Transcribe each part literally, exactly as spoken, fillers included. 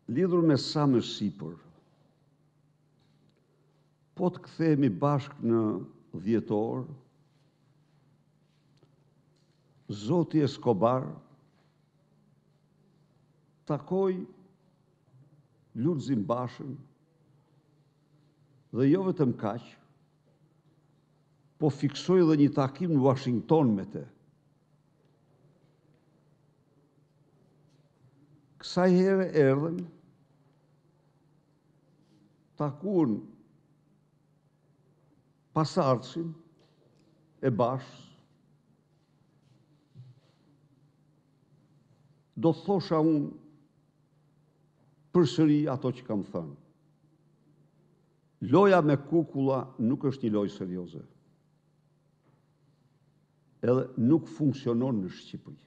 lidhur me sa më sipër, po të kthehemi bashkë në dhjetor, Zoti Escobar takoi Lulzim Bashën dhe jo vetëm kaq, po fiksoi dhe një takim në Washington me te. Kësaj here erdhen, takuan pasardhësin e Bashës. Do thosha unë përsëri ato që kam thënë. Loja me kukulla nuk është një lojë serioze. Edhe nuk funksionon në Shqipëri.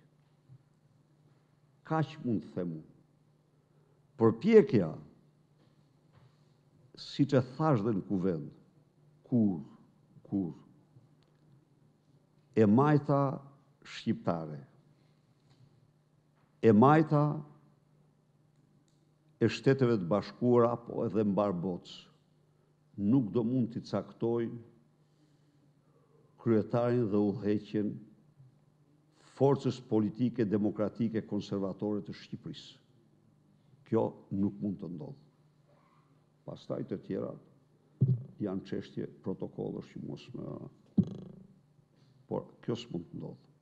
Kaq mund të them unë. Përpjekja, siç e thash dhe në kuvend, kur, kur, e majta shqiptare, e majta e Shteteve të Bashkuara apo edhe mbar botës, nuk do mund t'i caktojnë kryetarin dhe udhëheqjen forcës politike, demokratike, konservatore të Shqipërisë. Kjo nuk mund të ndodhë. Pastaj të tjera janë çështje protokollësh që mos më... Por kjo s'mund të ndodhë.